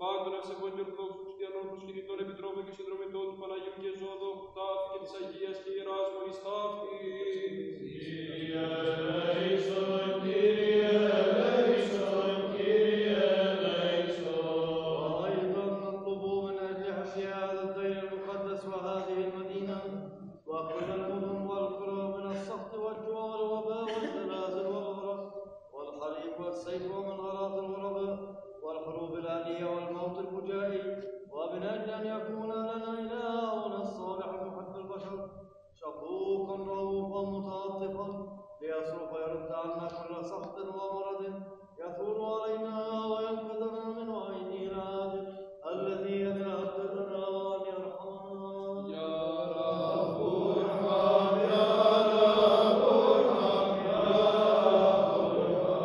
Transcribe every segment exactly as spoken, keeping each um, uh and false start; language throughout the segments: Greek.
πάντων ευσεβών και ορθόδοξων χριστιανών, προσκυνητών επιτρόπων και συνδρομητών του Παναγίου και Ζώδου, τάφη και της Αγίας και Ιεράς Μονής τάφη. Κύριε ελέησον, Κύριε ελέησον, Κύριε ελέησον. وأيضا نطلب من أجل حفظ هذا الدين المقدس وهذه المدينة وأخذ المدن والقرى من السخط والجوع والوباء والزلازل والغرق والحريق والسيف ومن غراض الغرباء والحروب الآلية والموت الفجائي، ومن أجل أن يكون لنا إلهنا الصالح محب البشر شفوقا رؤوفا متعاطفا ليصرف ويرد عنا كل سخط ومرض يثور علينا وينقذنا من وعيده العادل الذي يتهددنا وأن يرحمنا. يا رب ارحم، يا رب ارحم، يا رب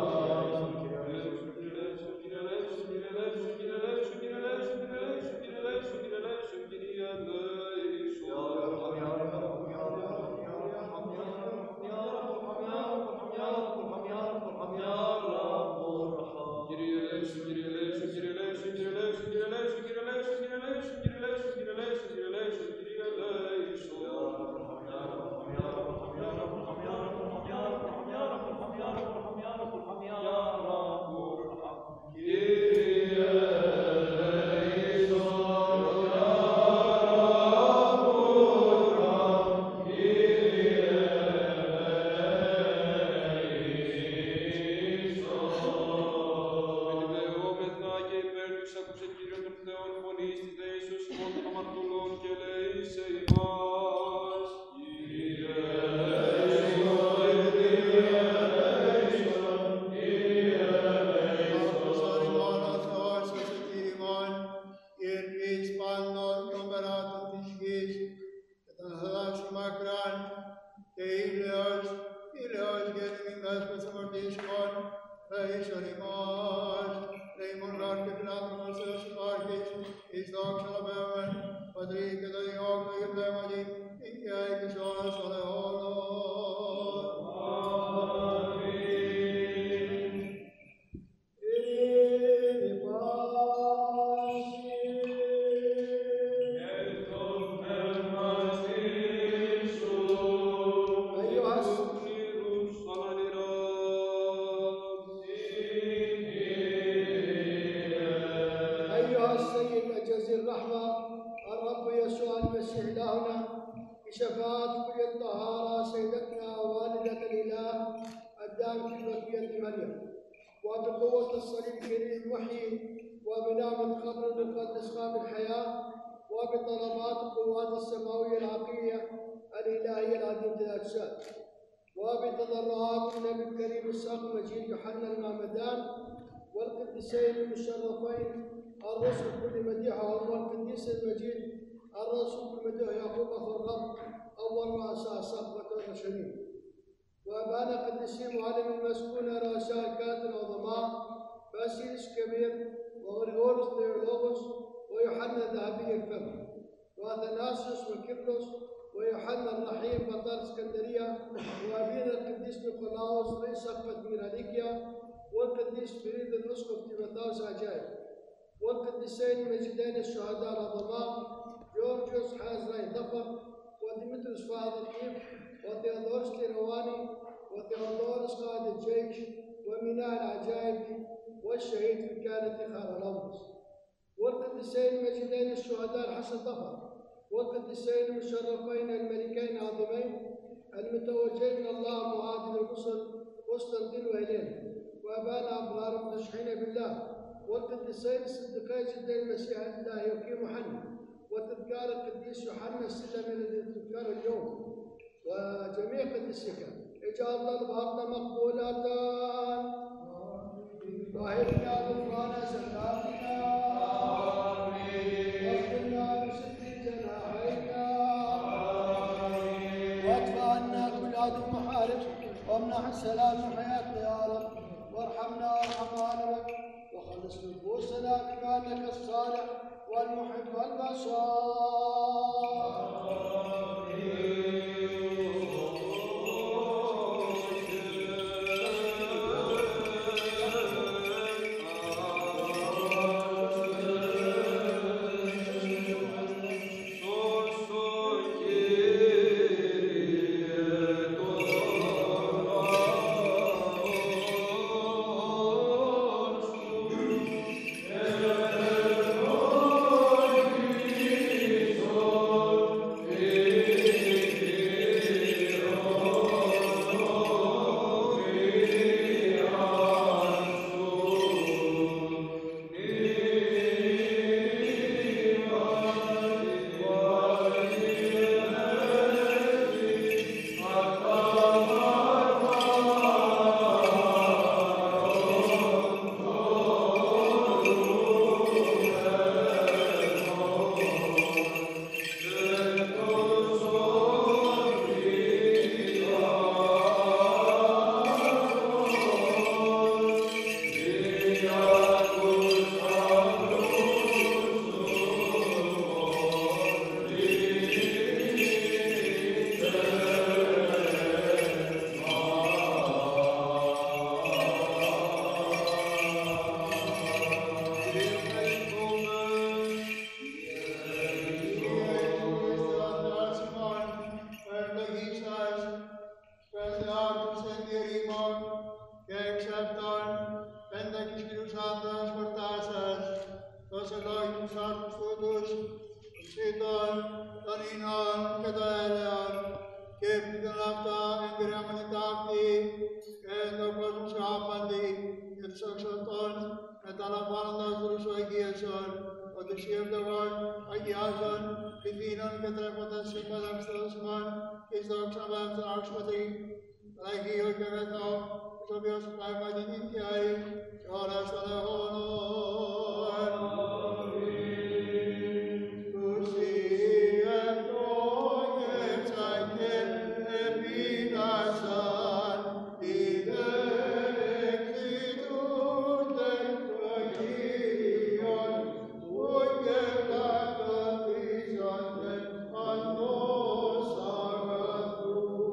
وبتضرعات النبي الكريم الساق المجيد يوحنا المعمدان والقديسين المشرفين الرسل كل مديحهم والقديس المجيد الرسول كل مديح يعقوب اخو الرب اول رؤساء صحبه المشهورين، وابانا قديسين معلم المسكونه رؤساء الكهنه العظماء باسيلس كبير وغريغورس ثيولوغوس ويوحنا ذهبي الفم واثناسيوس وكيبروس ويوحنا الرحيم بطل اسكندريه وابينا القديس نيقولاوس رئيس سقفة ميرانيكيا والقديس فريد الاسقف تيموثاوس عجائب والقديسين المجيدين الشهداء العظماء جورجيوس حازري ظفر وديمتروس فاضل الطيب وثيودوروس تيرواني وثيودوروس قائد الجيش وميناء العجائب والشهيد في الكهنة خارلوموس والقديسين المجيدين الشهداء الحسن ظفر والقديسين المشرفين الملكين العظيمين المتوجين من الله معادل الرسل قسطنطين وهيلين وابانا ابرار متشحين بالله والقديسين الصديقين جدي المسيح الله يقيم حنا وتذكار القديس يوحنا السلمي الذي تذكر اليوم وجميع قديسك اجعل طلباتنا مقبولة واهبنا غفران زلاتنا واغفرنا بستر جناحينا وادفع عنا كل عدو محارب وامنح السلام من حياتنا يا رب وارحمنا وارحم عالمك وخلص نفوسنا بمالك الصالح والمحب والبشر. Πέντα και σκηνούς άνδρας χορτάσας, τόσο λόγοι τους άρτους τούτους, των σύντων, των ίνων και των έλεων, και πλήτων αυτά εγκρέμονητα αυτή, και τον κόσμο σου άπαντη, και τους οξωτών, μεταλαμβάνοντας τους αγίασον, ότι εσύ ευτογών αγιάζων, πληθύνων και τρέχοντας σύμπαντα ψηλωσμών, και εις δόξα βέμψαν άξιπατρί, Αγίο και αγαθό, το οποίο σου πράγμα την νικιάει, και ώρας των αιώνων. Τους ιερόγευσαν και επίδασαν τη λέξη του τεχνογίων, που και καταθήσονται αντός αγαθού.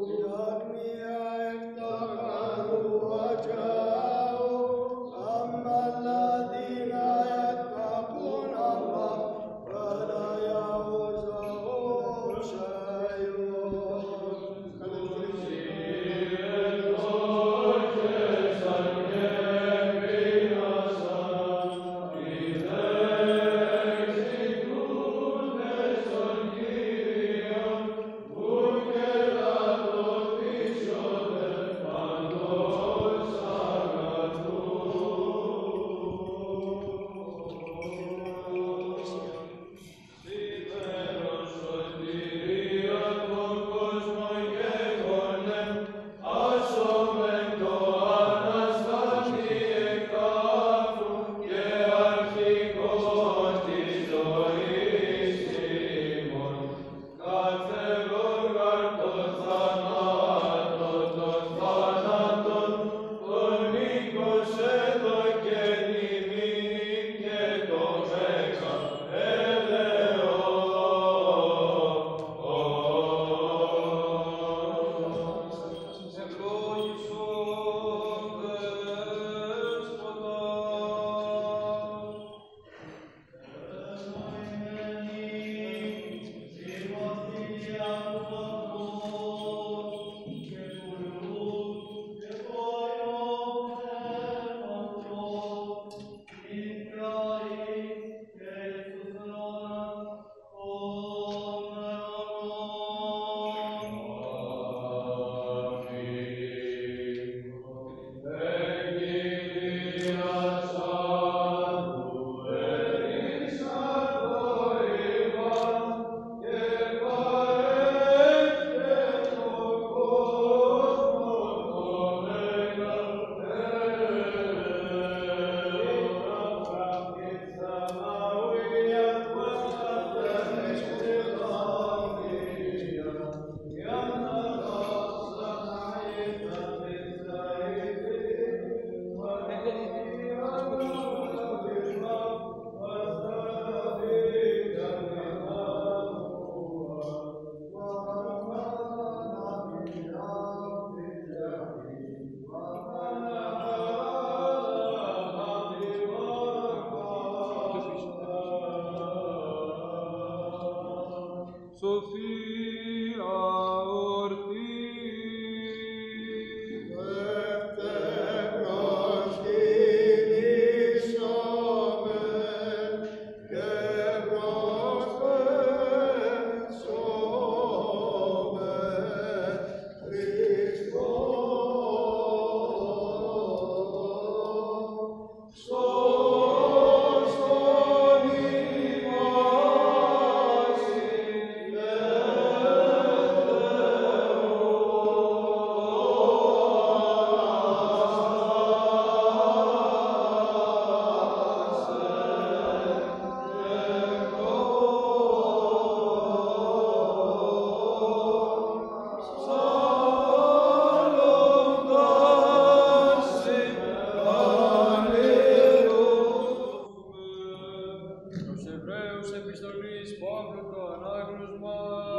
Σοφία ορτή. Δεύτερος κινήσομεν και προσφέρσομεν Χριστό. Σώσον ημάς Προς Εβραίους επιστολής Παύλου το ανάγνωσμα.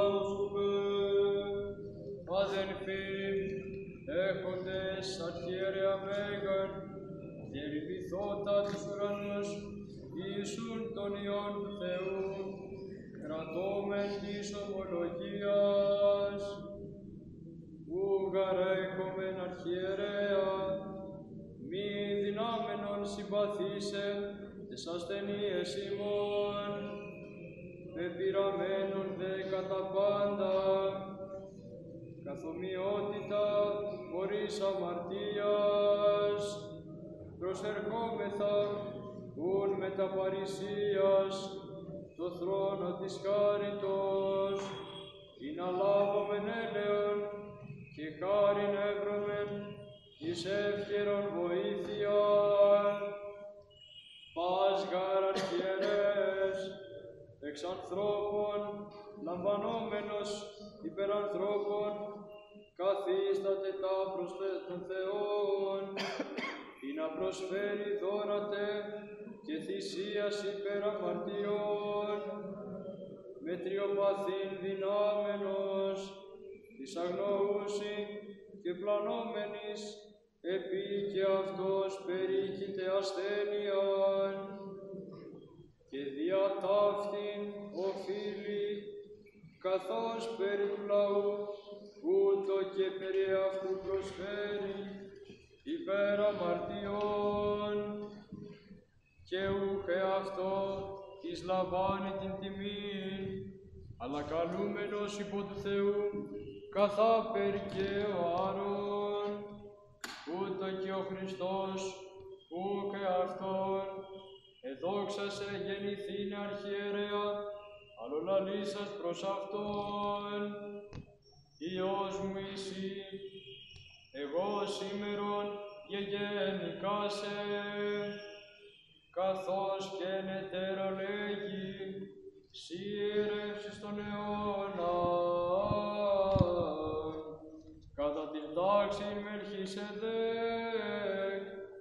Αδελφοί, έχοντες αρχιέρεα μέγαν, διερημηθώτα τους ουρανούς, ίσουν των ιών του Θεού, κρατώμεν της ομολογίας, ου γαρέχομεν αρχιερέα, μη δυνάμενον συμπαθήσε τις ασθενείες ημών, πεπειραμένων δε κατά πάντα, καθομοιότητα χωρίς αμαρτίας, προσερχόμεθα ούν μετα παρησίας το θρόνο της χάριτος, ή να λάβομεν έλεον και χάριν εύρωμεν εις εύκαιρον βοήθειαν. Πας γάρ αρχιερές, εξ ανθρώπων λαμβανόμενος υπερ ανθρώπων, καθίσταται τα προς τον Θεόν, ή να προσφέρει δώρατε και θυσίας υπέρ αμαρτιών, μετριοπαθήν δυνάμενος, της αγνοούσι και πλανόμενης, επί και αυτός περίκειται ασθένειαν, και δια ταύτην οφείλει, καθώς περί του λαού, ούτω και περί αυτού προσφέρει, υπέρ αμαρτιών, και ούκ εαυτό εις λαμβάνει την τιμήν, αλλά καλούμενος υπό του Θεού, καθάπερ και ο Άρων, ούτω και ο Χριστός, ούκ εαυτόν, εδόξασε γεννηθήν αρχιερέα, αλλολαλήσας προς Αυτόν, Υιός μου εσύ, εγώ σήμερον γεγεννικάσε, καθώς και νετέρα λέγει, σύ ιερεύσεις τον αιώνα, κατά την τάξην Μελχισεδέκ,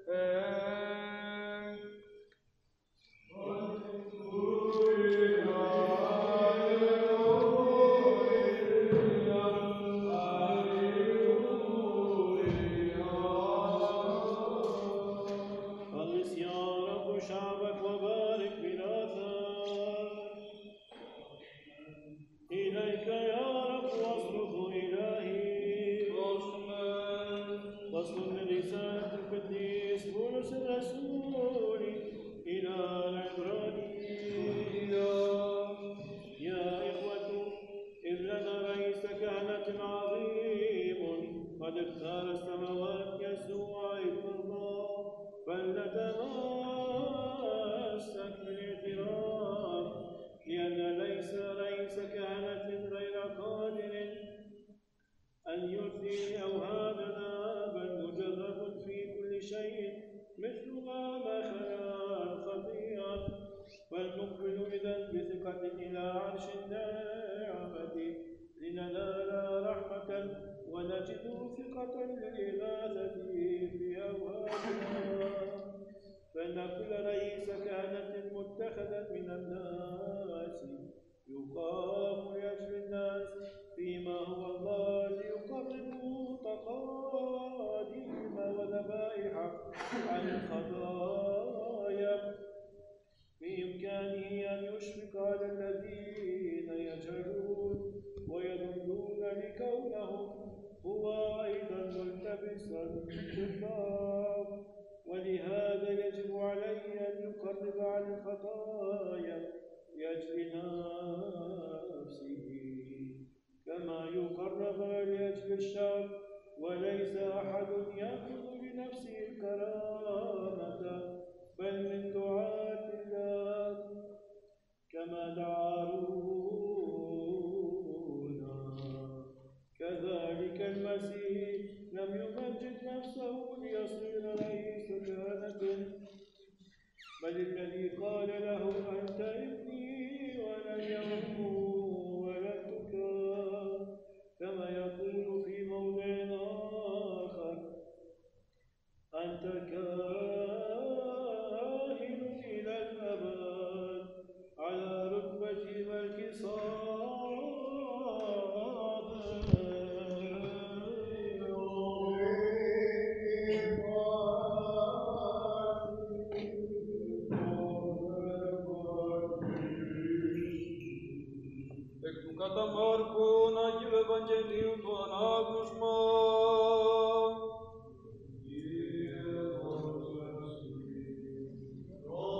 ولهذا يجب عليه أن يقرب عن الخطايا لأجل نفسه كما يقرب لأجل الشر، وليس أحد يأخذ لنفسه الكرامة بل من دعاة الله كما دعارونا. كذلك المسيح لم يمجد نفسه ليصير رئيس كهنة، بل الذي قال له أنت ابني وأنا اليوم ولدتك، كما يقول في موضع آخر أنت كافر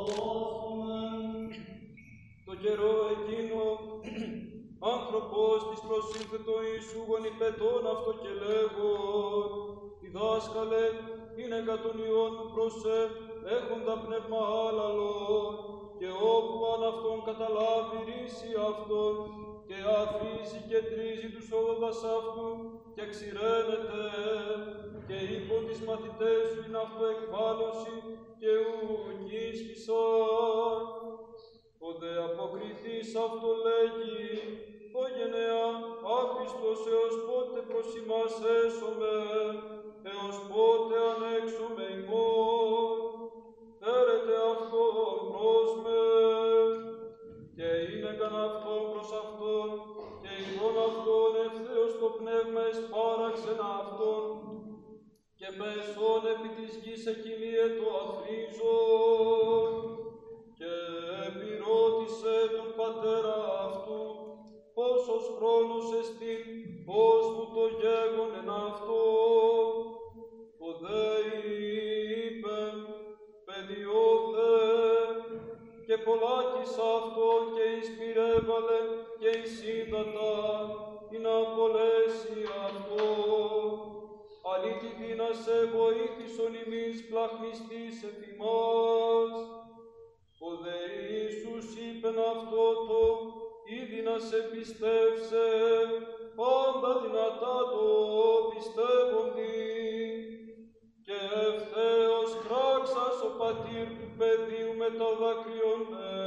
Το καιρό εκείνο, άνθρωπος της προσήλθετο Ιησού γονιπετών αυτό και λέγον, διδάσκαλε, είναι κατ' τον Υιόν του προσέ, έχοντα πνεύμα άλλαλον, και όπου αν αυτόν καταλάβει ρίση αυτόν, και αφήσει και τρίζει τους όδας αυτού, και ξηραίνεται, και είπον τις μαθητές σου είναι αυτό εκβάλλωση, και ουκ ίσχυσαν. Ο δε αποκριθής αυτό λέγει, ο γενεά άπιστος έως πότε προς ημάς έσωμε, έως πότε ανέξωμε ημών, φέρετε αυτόν προς με, και είναι καν αυτόν προς αυτόν, και ειδών αυτόν ευθέως το πνεύμα εσπάραξεν αυτόν, και μεσόν επί της γης εκκυλίε το αφρίζον, και επιρώτησε τον πατέρα αυτού, πόσος χρόνος εστίν, πώς του το γέγονεν αυτό. Ο δε είπε, παιδιώθε, και πολλάκις αυτό και εισπυρέβαλε και εισίδατα, ή να απολέσει αυτό. Αλήτη δύνασε βοήθησον ημείς πλαχνιστής εφ' ημάς. Ο δε Ιησούς είπεν αυτό το, ήδη να σε πιστεύσε, πάντα δυνατά το πιστεύοντι. Και ευθέως κράξας ο πατήρ του παιδίου με το δάκρυον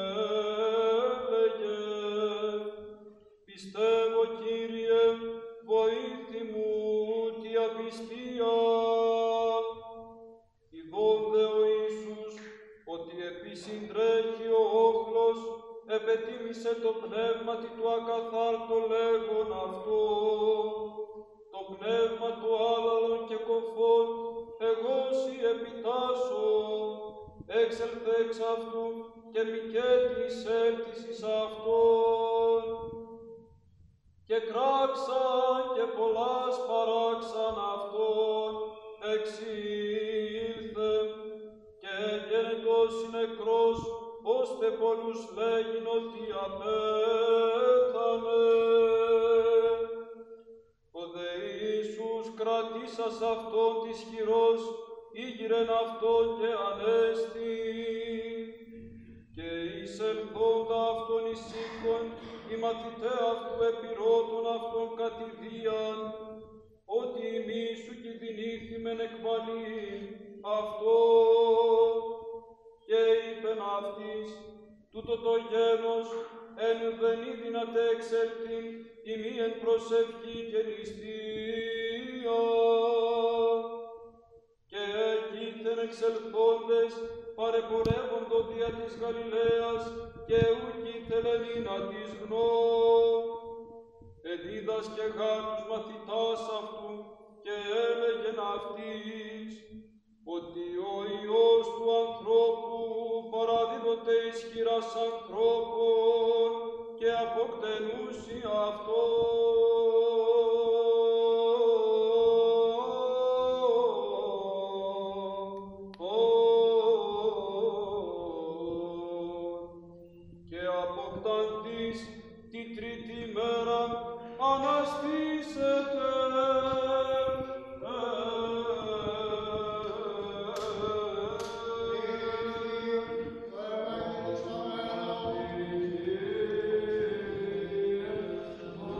έλεγε, πιστεύω Κύριε, βοήθη μου τη απιστία. Ειδών δε ο Ιησούς, ότι επισυντρέχει ο όχλος, επετίμησε το πνεύματι του ακαθάρτο λέγον αυτό. Το πνεύμα του άλλαλον και κοφών, εγώ σοι επιτάσω, έξελθε εξ αυτού και μικέτης έλθεις εις αυτόν. Και κράξαν και πολλάς παράξαν αυτόν, εξήλθε, και γένετος νεκρός, ώστε πολλούς λέγειν ότι απέθανε. Ο δε Ιησούς κρατήσας αυτόν της χειρός, ήγηρεν αυτόν και ανέστη. Και εισελθόντα αυτόν εις οίκον, οι μαθηταί αυτού επιρώτων αυτόν κατηδίαν, ότι ημείς σου κινδυνήθημεν εκβαλήν αυτό. Και είπεν αυτοίς, τούτο το γένος εν δεν είδυνατε εξέλθειν ημί εν προσευχή και νηστεία. Και εκείθεν εξελθόντες παρεπορεύοντο δια της Γαλιλαίας και ουκ ήθελεν να της γνώ. Εδίδασκε γάρ τους μαθητάς αυτού και έλεγεν αυτοίς, ότι ο Υιός του ανθρώπου παραδίδοται εις χειράς ανθρώπων και αποκτενούσι αυτό. Και αποκταντής τη τρίτη μέρα αναστήσεται. Amen.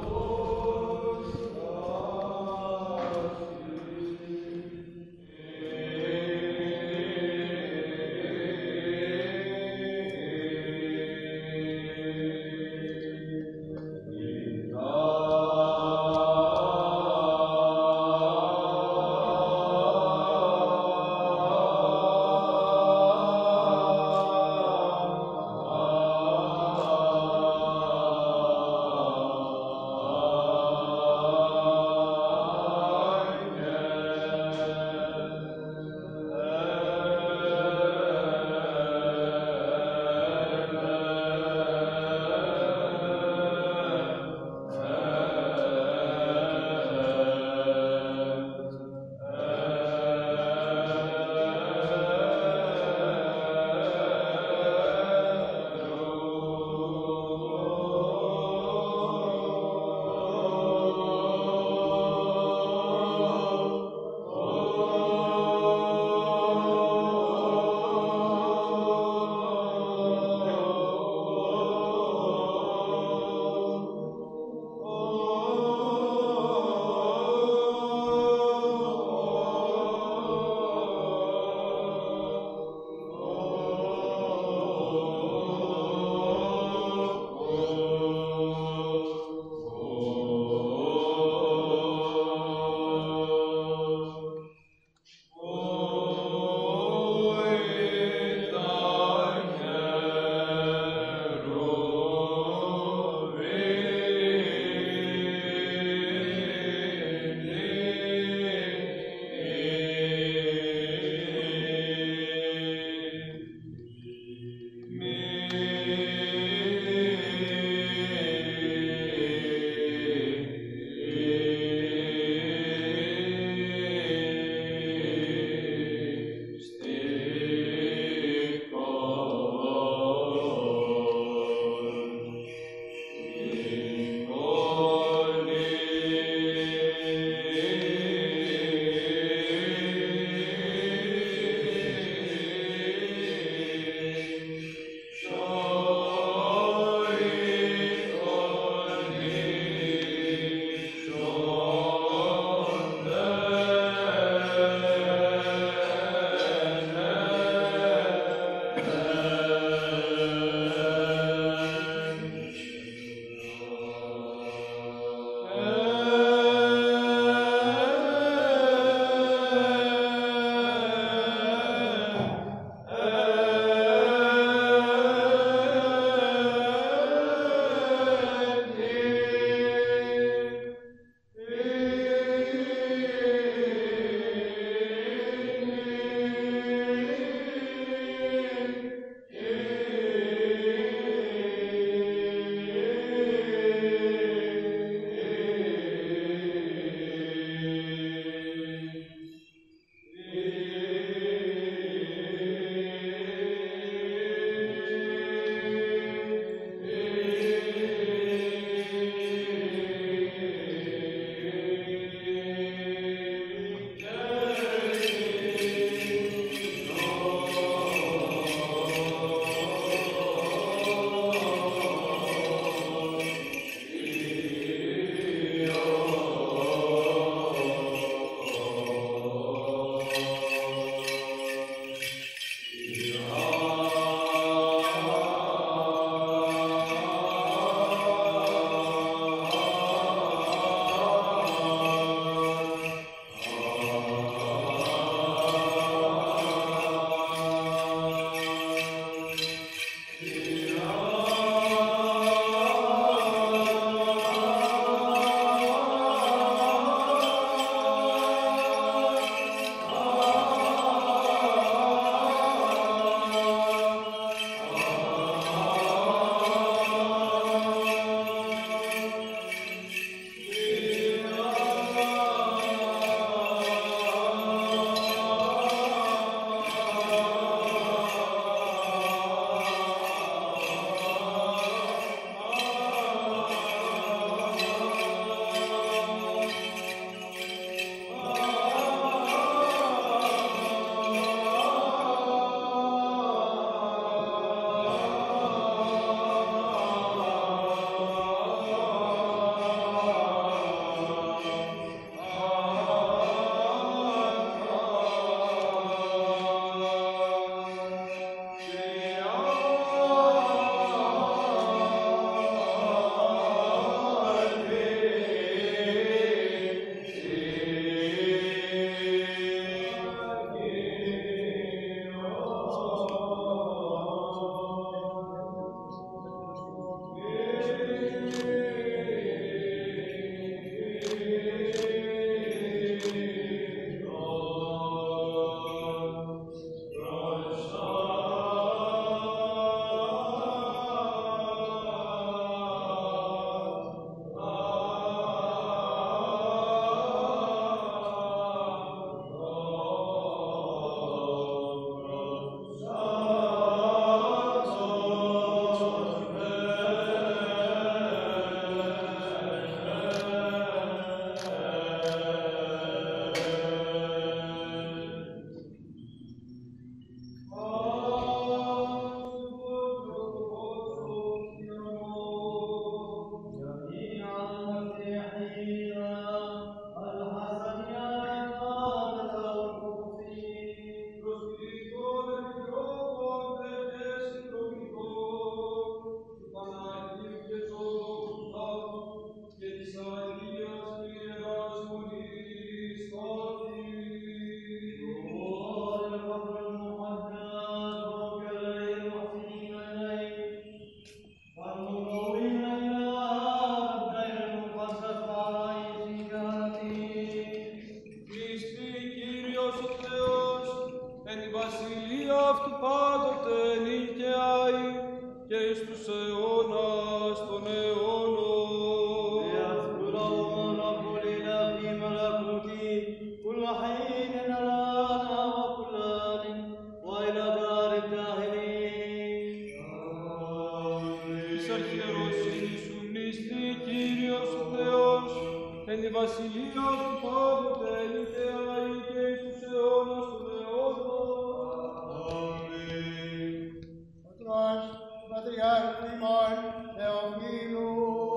πάντοτε νικαιάη και εις τους αιώνας των αιώνων. ليذكر رب الإله في ملكوته كل حين الآن وكل آن وإلى دار الداهرين. Της αρχιεροσύνης σου νηστεί Κύριος ο Θεός, εν τη βασιλεία του πάντοτε νικαιάη και εις τους αιώνας των αιώνων. Αμήν. Πατρός, Πατριάρχη ημών, Θεοφίλου,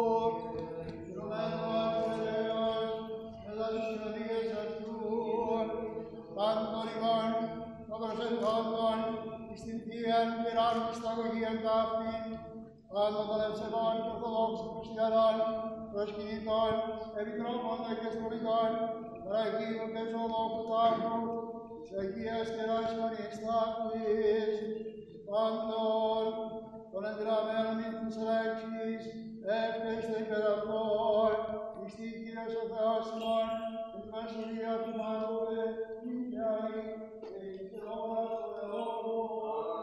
Ρωμένος Θεός, μετά τις συνοδείες αυτού, πάντων ημών, των προσελθόντων, εις την Θείαν πειράν της σταγωγίαν ταύτην, πάντων των ευσεβών και ορθοδόξων χριστιανών, προσκυνητών, επιτρόπων και αστρομητών, παραγίου και ζωολόχου τάφου, της Αγίας Κεράς Μαρίας Ταύτης, πάντων των εγγραμμένων εις της λέξης, εύχεστε υπερ αυτών, εις τη Κύριος ο Θεός ημών, εν τη βασιλεία του πάντοτε, νικαιάη και εις τους αιώνας των αιώνων.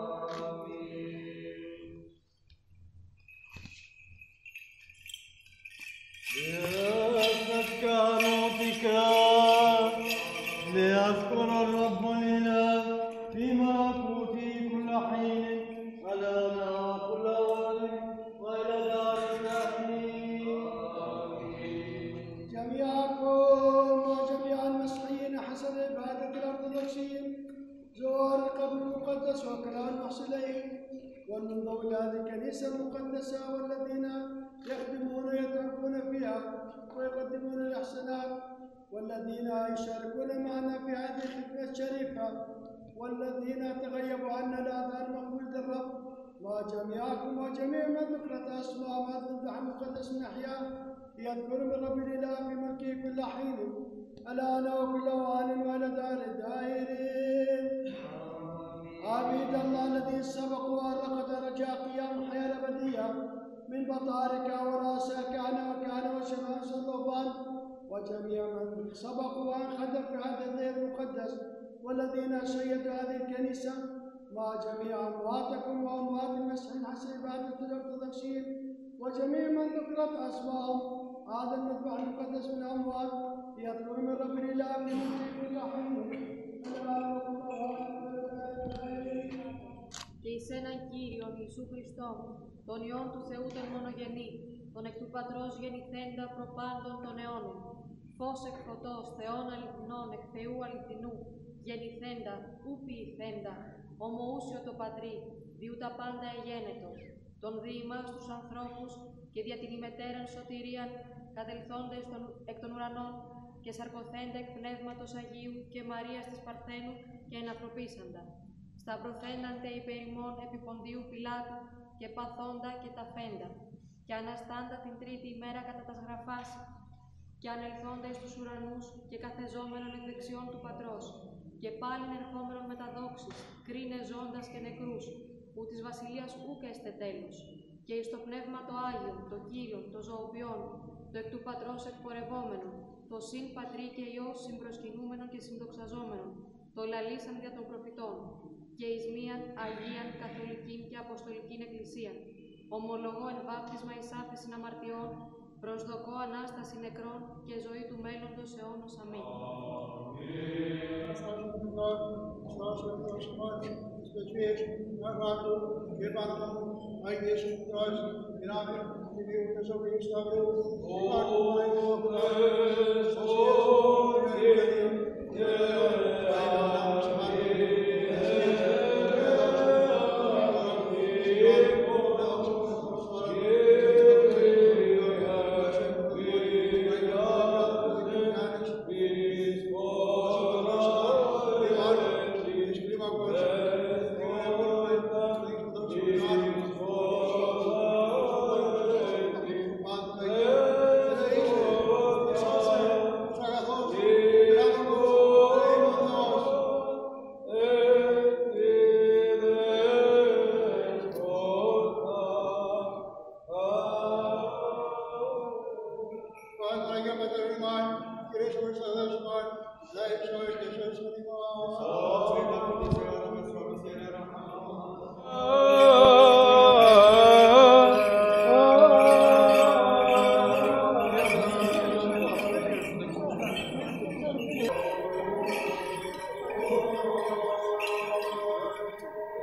ليذكر الرب الإله في ملكوته كل حين الآن وكل آن وإلى دار الداهرين. جميعكم وجميع المسيحيين حسب عبادة الأرثوذكسيين زوار القبر المقدس وكلام المحصلين ومن ضوء هذه الكنيسة المقدسة والذين يخدمون ويتعبون فيها ويقدمون الإحسانات والذين يشاركون معنا في هذه الخدمة الشريفة والذين تغيبوا عنا الآذان مقبول الرب وجميعكم وجميع من ذكرت أسماء ما تمدح المقدس من أحياء يذكر من رب الإله في ملكه كل حين الآن وكل وان وإلى دار الدائرين. عبيد الله الذين سبقوا وأرقت رجاء قيام الحياة الأبدية من بطارك ورؤساء كهنة وكهنة وشمامسة الرهبان وجميع من سبقوا وانخدموا في هذا الليل المقدس والذين شيدوا هذه الكنيسة مع جميع أمواتكم وأموات المسيحيين حسب عبادة الأرثوذكسيين وجميع من ذكرت أسماءهم هذا المذبح المقدس من الأموات يطلب من رب الإله من ملكه كل حين. Και εις έναν Κύριον Ιησού Χριστόν, τον Υιόν του Θεού τον μονογενή, τον εκ του Πατρός γεννηθέντα προπάντων των αιώνων, φως εκ φωτός, Θεών αληθινών, εκ Θεού αληθινού, γεννηθέντα, ου ποιηθέντα, ομοούσιο το Πατρί, διού τα πάντα εγένετο, τον διημάς τους ανθρώπους και δια την ημετέραν σωτηρίαν, κατελθόντες των, εκ των ουρανών και σαρκωθέντα εκ Πνεύματος Αγίου και Μαρίας της Παρθένου και ενανθρωπίσαντα. Σταυρωθέναντε υπέρ ημών επί Ποντίου Πιλάτου και παθόντα και ταφέντα, και αναστάντα την τρίτη ημέρα κατά τας γραφάς, και ανελθόντα εις τους ουρανούς και καθεζόμενον εκ δεξιών του Πατρός, και πάλιν ερχόμενον με τα δόξης, κρίνε ζώντας και νεκρούς, που της βασιλείας ούκ έστε τέλος, και εις το Πνεύμα το Άγιο, το Κύριον, το ζωοποιόν, το εκ του Πατρός εκπορευόμενον, το συν Πατρί και Υιός συμπροσκυνούμενον και συνδοξαζόμενον, το λαλήσαν δια των προφητών, και εις μίαν Αγίαν Καθολικήν και Αποστολικήν Εκκλησίαν, ομολογώ εν βάπτισμα εις άφεσιν αμαρτιών, προσδοκώ Ανάσταση νεκρών και ζωή του μέλλοντος αιώνος. Αμήν.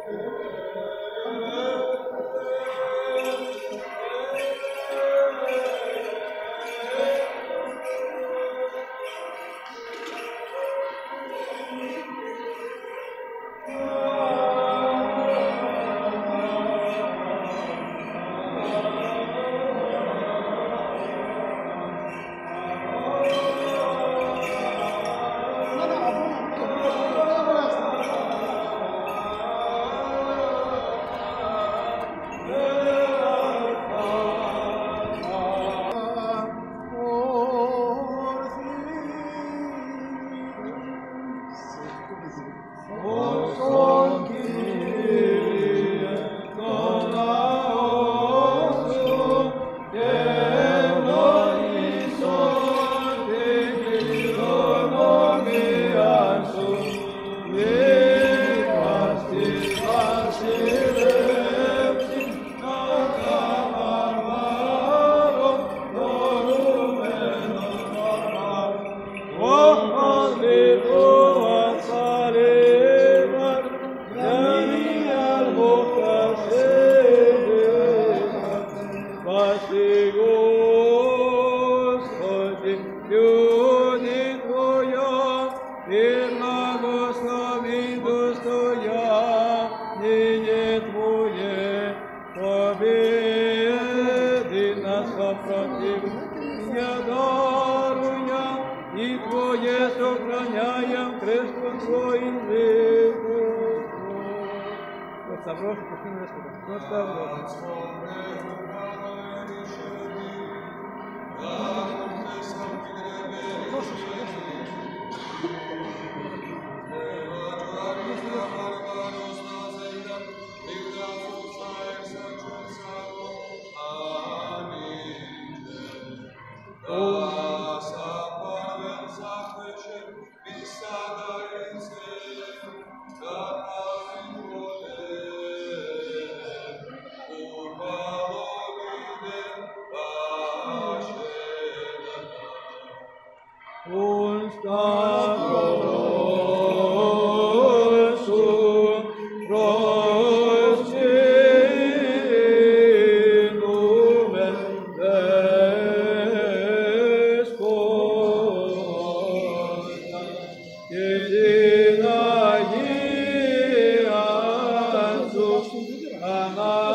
Amen.